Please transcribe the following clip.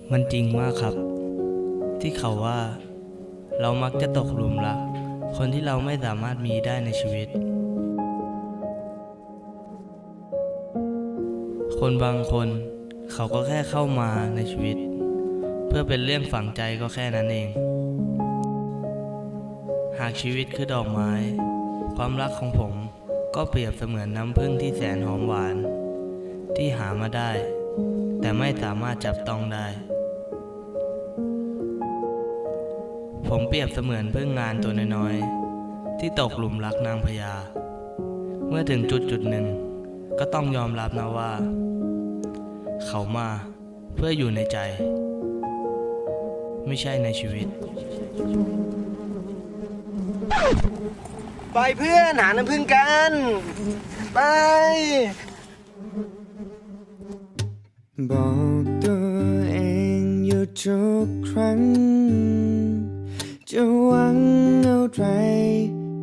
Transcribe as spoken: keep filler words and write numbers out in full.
มันจริงมากครับที่เขาว่าเรามักจะตกหลุมรักคนที่เราไม่สามารถมีได้ในชีวิตคนบางคนเขาก็แค่เข้ามาในชีวิตเพื่อเป็นเรื่องฝังใจก็แค่นั้นเองหากชีวิตคือดอกไม้ความรักของผมก็เปรียบเสมือนน้ำผึ้งที่แสนหอมหวานที่หามาได้แต่ไม่สามารถจับต้องได้ผมเปรียบเสมือนผึ้งงานตัวน้อยๆที่ตกหลุมรักนางพญาเมื่อถึงจุดจุดหนึ่งก็ต้องยอมรับนะว่าเขามาเพื่ออยู่ในใจไม่ใช่ในชีวิตไปเพื่อนหาน้ำผึ้งกันไปบอกตัวเองอยู่ทุกครั้งจะหวังอะไร